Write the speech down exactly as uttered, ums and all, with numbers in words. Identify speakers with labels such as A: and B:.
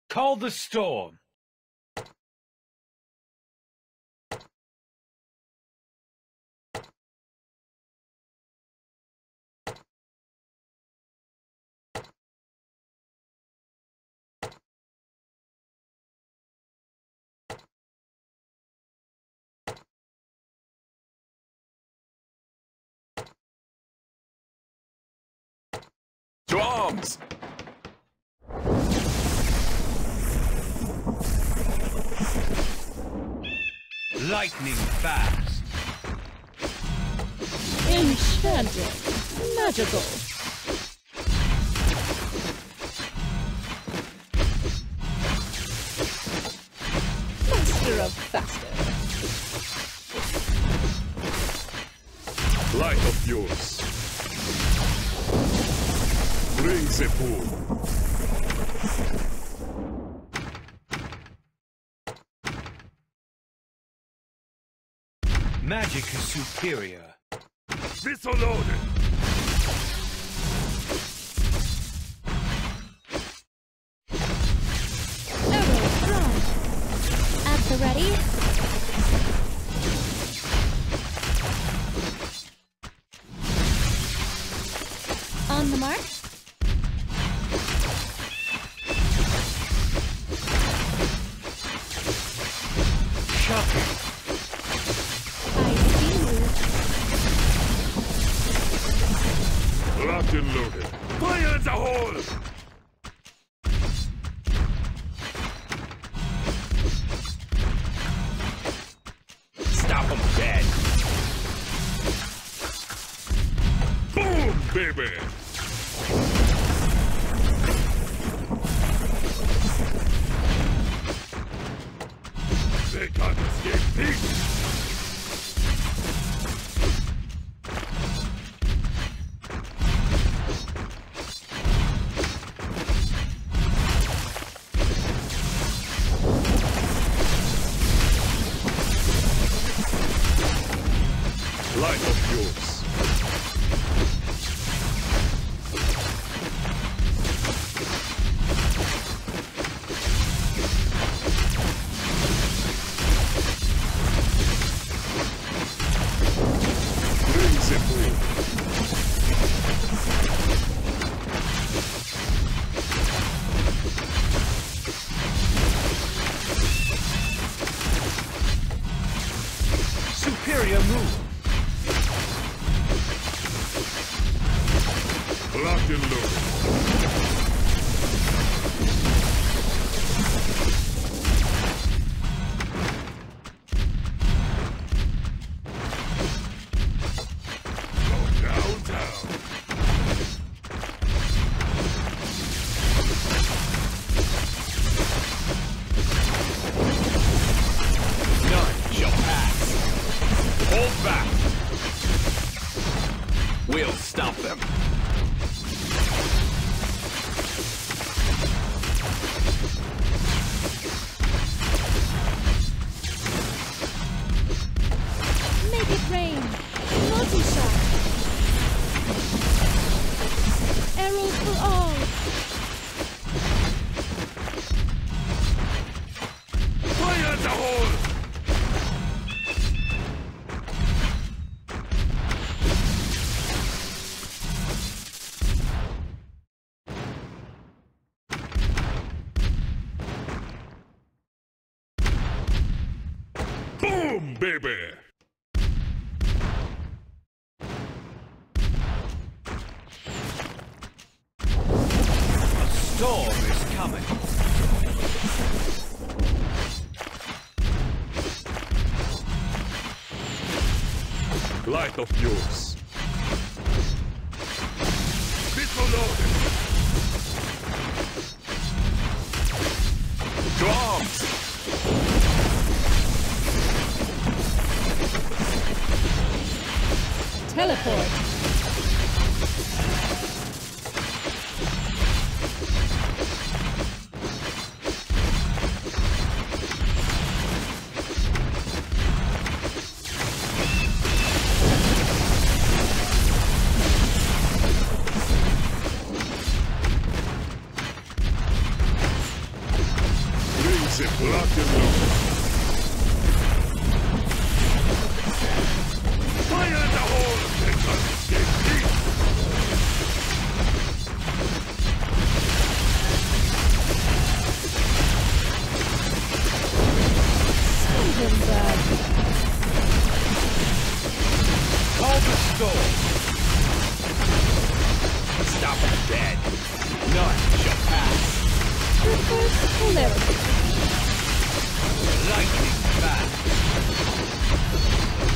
A: Call the storm.
B: To arms!
A: Lightning fast.
C: Enchanted. Magical. Master of faster.
B: Light of yours. Bring the pool.
A: Magic is superior.
B: Whistle loaded.
C: Arrow drawn. At the ready. On the mark.
A: Shocking.
C: I see you.
B: Locked and loaded. Fire in the hole! Stop him dead. Boom, baby! They can't escape peace! Light of yours. Bring the pool.
A: Superior move.
B: Locked and loaded. Go downtown.
A: None shall pass.
B: Hold back.
A: We'll stop them.
C: Make it rain. Multi-shot. Arrows for all.
B: Fire in the hole! Boom, baby!
A: A storm is coming.
B: Light of yours. Missile loaded. To arms!
C: Teleport.
B: That's it. Locked and loaded. Fire in the hole! Dig deep!
A: Call the storm. Stop him dead. None shall pass. Lightning fast.